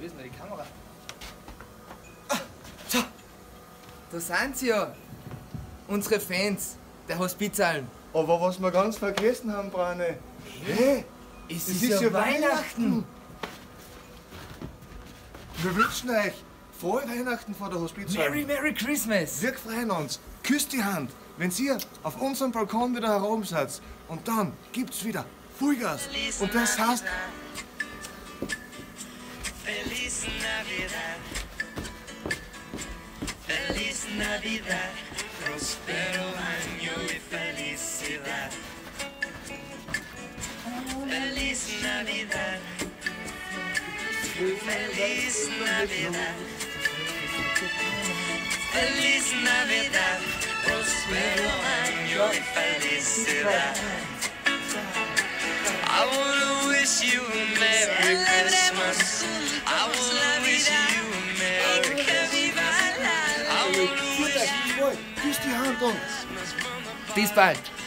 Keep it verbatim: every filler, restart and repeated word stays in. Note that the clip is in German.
Wo ist denn die Kamera? Ah, so. Da sind sie ja. Unsere Fans, der Hospizalm. Aber was wir ganz vergessen haben, Brane. Hey, Es es ist, ist ja, ja Weihnachten. Weihnachten. Wir wünschen euch frohe Weihnachten vor der Hospizalm. Merry, Merry Christmas. Wir freuen uns. Küsst die Hand, wenn ihr auf unserem Balkon wieder herum seid. Und dann gibt's wieder Vollgas. Und das heißt... Feliz Navidad. Feliz Navidad. Prospero año y felicidad. Feliz Navidad. Feliz Navidad. Feliz Navidad. Prospero año y felicidad. I wanna wish you a Merry Christmas. I wanna wish you a Merry Christmas. I wanna wish you Küsst die Hand und... Bis bald.